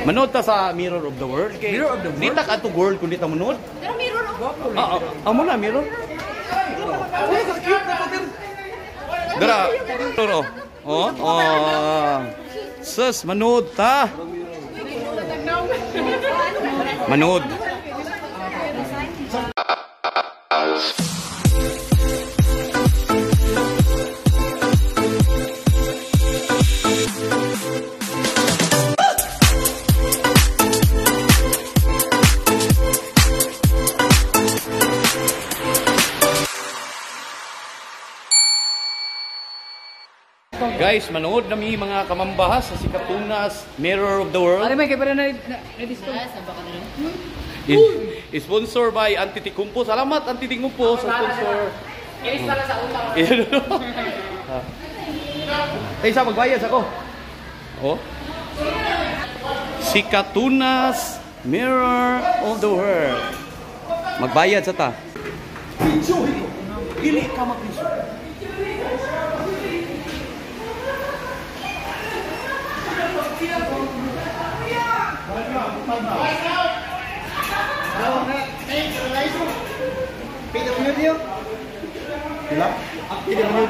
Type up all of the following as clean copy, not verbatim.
Manood ta sa Mirror of the World. Mirror of the World? Dita ka to world kung dita manood. Pero mirror Amo na, mirror. Dara, turo. Sus, manood ta. Manood. Guys, manood na mga kamambahas sa Sikatunas Mirror of the World. Ano may kaya na-discuss? Sponsor by Antitikumpo. Salamat Antitikumpo sa sponsor. Inis na sa utang. Isa magbayad ako. Oh. Sikatunas Mirror of the World. Magbayad sa ta. Dili ka mapiso. PWD yun? Sila? PWD.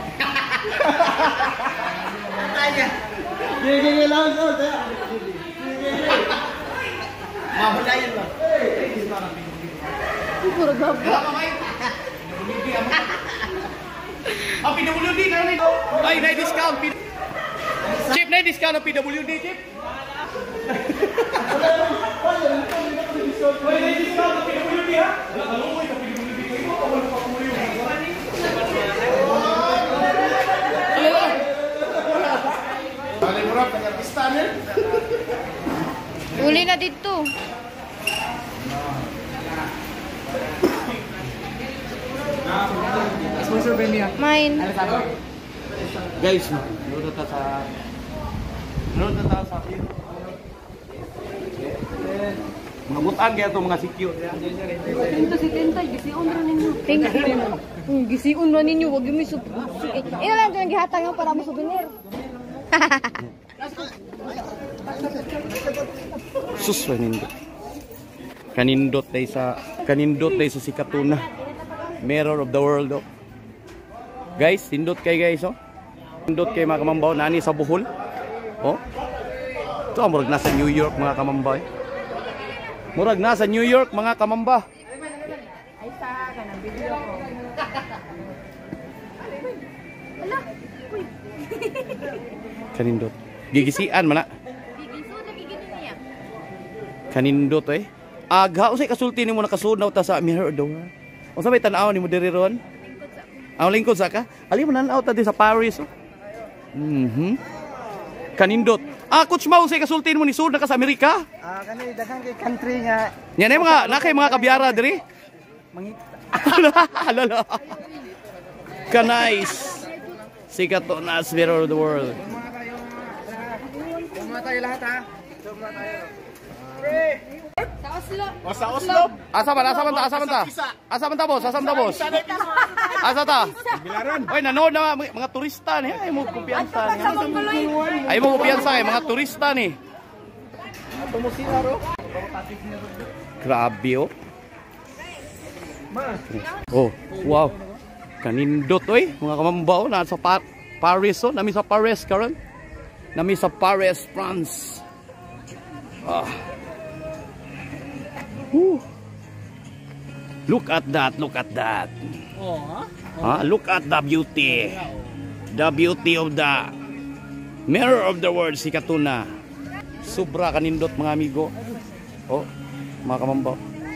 Gigi lang sir. Mahudayan ba? Puro gabo. Ang PWD na rin. Ay, na-discount. Chip, na-discount ang PWD, Chip. Ay, na-discount ang PWD, ha? Nalumoy ka PWD ko. Ito, wala pa kumuyo. Bali mo rin, pag-artista niya. Uli na dito. Sponsor ba niya? Mine. Guys, nanood na sa mga butang kaya ito mga sikyo. Tinta si Tinta, gisiun na ninyo. Gisiun na ninyo, wag yung may ina lang ito yung gihatang yung para mo souvenir. Sus, kanindot tayo sa Sikatuna Mirror of the World. Oh. Guys, tindot kay guys. Oh. Tindot kay mga kamambaw nani sa Bohol. Oh. Ito ang murag nasa New York mga kamambaw. Murag nasa New York mga kamamba. Ay sa ka ng video ko. Ala, uy. Kanindot. Gigisian man na. Gigiso na gigito niya. Kanindot eh. Aga usay kasulti nimo nakasunaw ta sa Mirror of the World. Unsa may tan-aw nimo diri ron? Ang lingkod sa ka? Ali mo nan-aw ta di sa Paris. Oh. Kanindot. Coach Mau say kasulti mo ni sud na ka sa Amerika? Kani daghang kay country nga. Yan ay mga nakay mga kabiyara diri. Alala. Kanais. Sikatunas Mirror of the World. Mga tayo lahat ha. Sobra tayo. Sa Oslo. O sa Oslo. Asa man ta? Boss? Asa ta? Bilaran. Oy, nanood na mga turista ni. Ay mo kumpiyansa ni. Ay mo kumpiyansa kay mga turista ni. Tumusila ro. Grabe oh. Oh, wow. Kanindot oy, mga kamambaw na sa Paris oh, nami sa Paris karon. Nami sa Paris, France. Look at that. Look at the beauty. The beauty of the Mirror of the World, Sikatuna. Sobra kanindot mga amigo. Oh, mga kamambaw.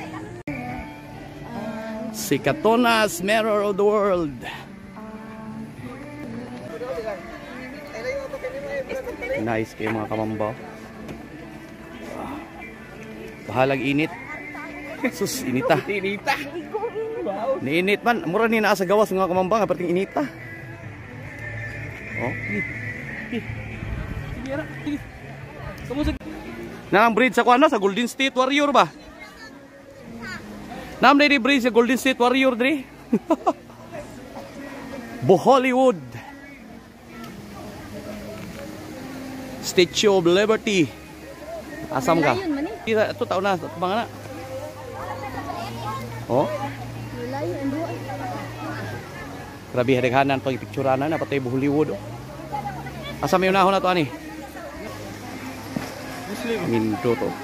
Sikatunas Mirror of the World. Nice kayo mga kamambaw. Bahalag init. Sus, inita. Niinit man. Mura ni naa sa gawas mga kamambang. Aperting inita. Oh. Nang bridge sa kuano sa Golden State Warrior ba? Nam na bridge sa Golden State Warrior dre. Hollywood. Statue of Liberty. Asam ka? Layon man eh. Ito taon na, mga na. Oh? Layon, ang buwan. Grabe, hadaghanan pang ipicturanan na, patay Hollywood. Oh. Asam yung nahon na to, ani? Mindo to.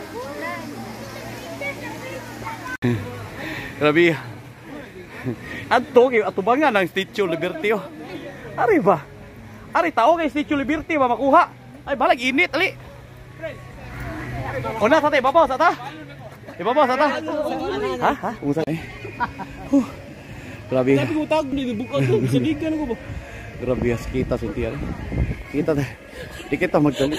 Grabe. Ato, atubangan ang Statue of Liberty. Oh. Ari ba? Ari, tao kay Statue of Liberty ba makuha? Ay, balag init, ali. Una, sa ta, ibabaw, sa ta. Ibabaw, sa ta. Ha? Ha? Umusa eh. Grabe. Sabi ko tag ni bukas ko sadigan ko ba. Grabe, kita sintiyan. Kita na. Di kita magdali.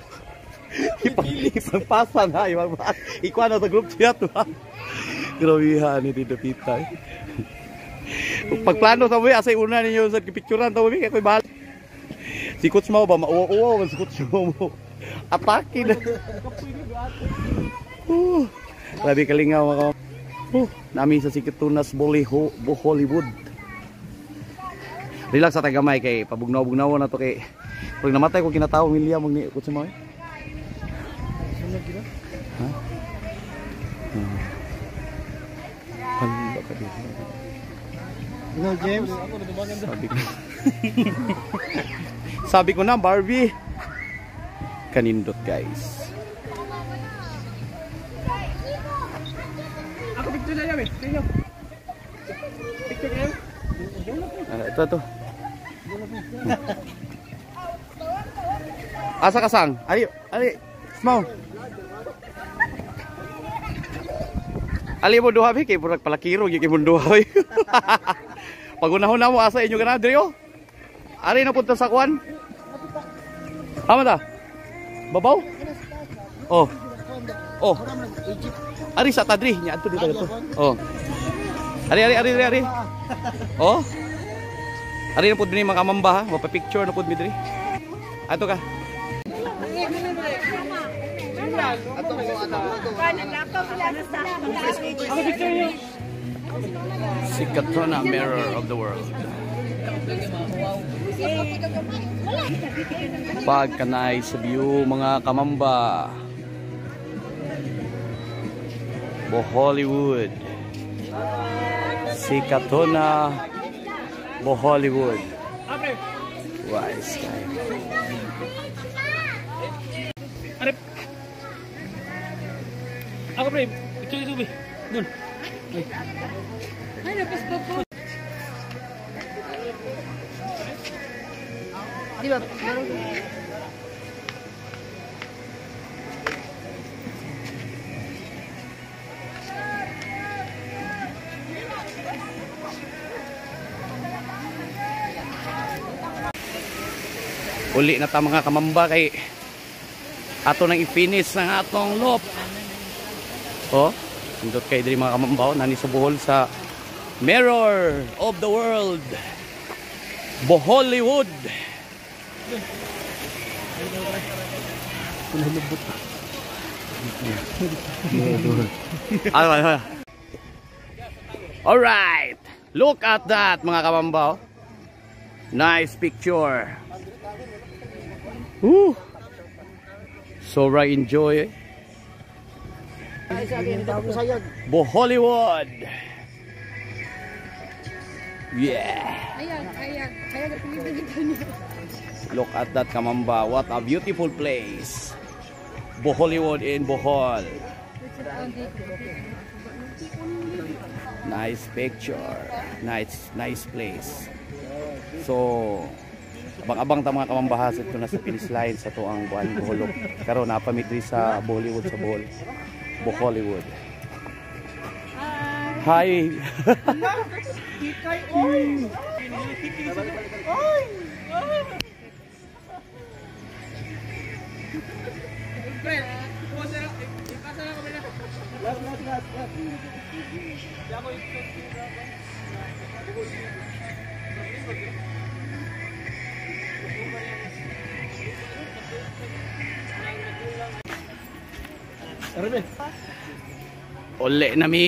Ipagpasan ha, ikuha na sa group chat ha. Grabe ha, ni Tito Pita. Pagplano sa mga, asay una ninyo sa picturean sa mga, kaya bahal. Si Coach mo ba, mauwa-uwa si Coach mo. Atake na. Grabe kalingaw mga. Nami sa Sikatunas Hollywood. Relax sa tagamay kay pabugnaw-bugnaw na to kay pag namatay ko kinatawo milya mag ni Coach mo. Ha? Halo ka dito. No James. Sabi ko na Barbie. Kanindot guys. Ako picture na yan eh. Tingnan. Picture na yan. Ito. Asa kasang? Ali, small. Ali mo duha kay purag palakiro gyud kay mo duha. Pagunahon na mo asa inyo kana diri oh. Ari na punta sa kwan. Amo ta? Babaw? Oh. Oh. Ari sa tadri nya adto dito. Oh. Ari. Oh. Ari na pud ni mga kamamba ha, mapa-picture na pud mi diri. Ato ka. Sikatuna, mirror of the world. Pagkanay sa view mga kamamba. Hollywood. Sikatuna, Hollywood. Wise guy. Ako pre, picture ito be. Dun. Ay, napasbog po. Di ba? Uli na ta mga kamamba kay ato nang i-finish ng atong loop. Oh, indot kay diri mga kamambaw nani sa Bohol sa Mirror of the World. Hollywood. All right. Look at that mga kamambaw. Nice picture. Woo! So right, enjoy eh. Hollywood. Yeah. Look at that kamamba. What a beautiful place. Hollywood in Bohol. Nice picture. Nice place. So abang-abang ta mga kamambahas ito na sa finish line sa tuang buwan Boholog. Karon napamitri sa Hollywood sa Bohol. Hollywood. Hi. Uli nami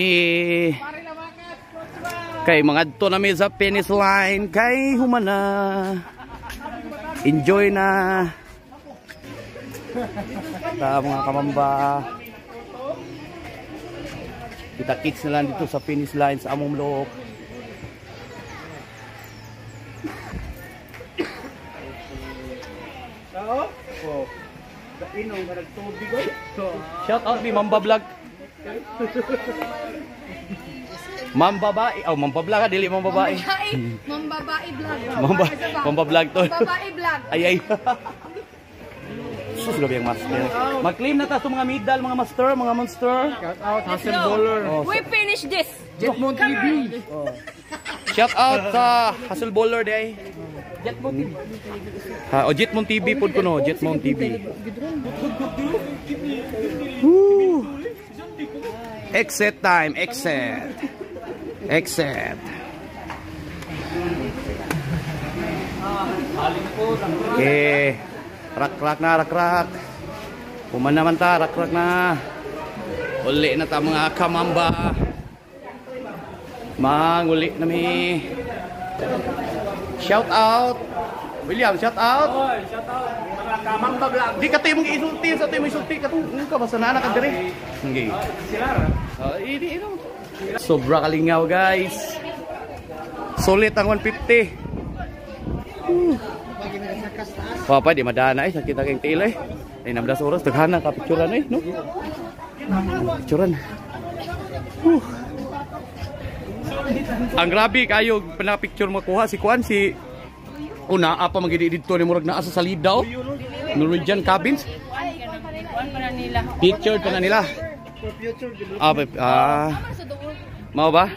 kay mga to nami sa finish line kay humana. Enjoy na. Ta mga kamamba. Kita kits na lang dito sa finish line sa among loob. Tao? Oh. Inong ka nagtubig oy. Shout out mi Mamba Vlog. Mamba babae, oh Mamba Vlog dili Mamba babae. Mambabae vlog. Mamba Vlog to. Mambabae vlog. Ay. Sus gabi ang master. Mag-claim na ta sa mga medal, mga master, mga monster. Shout out Hassan Bowler. Oh, We finish this. Jetmon TV. shout out sa Hustle Bowler day. Ha, o Jetmon TV pod ko no, Jetmon TV. Woo. Exit time, exit. Exit. Okay. Rak rak. Puman naman ta, rak na. Uli na ta mga kamamba. Manguli na mi. Shout out. William, shout out. Oy, shout out. Mga Kamamba Vlog. Di ka tayo mong isulti, sa tayo mong isulti. Katong ka, basta na ka diri. Okay. Sila. Ini. Sobra kalingaw guys. Solid ang 150. Papa di madana eh, sakit kang tila eh. Ay 16 oras daghana ka picturean eh, no? Picturean. Ang grabe kayo pina-picture makuha si Kwan si una apa magidi dito ni murag naa sa salida oh. Norwegian cabins. Picture pa na nila. Mau ba?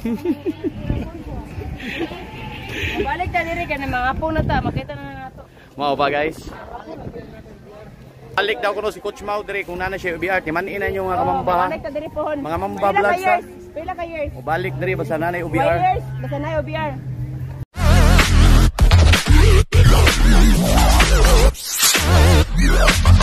Balik ta diri ka na mga apo na ta, makita na nato. Mau ba guys? Balik daw ko no si Coach Mau dire kung nana siya UBR, timanin na yung mga kamamba. Balik ta diri pohon. Mga mamba vlogs ha. Pila ka years? O balik dire basta nanay 5 UBR. years, basta na OBR.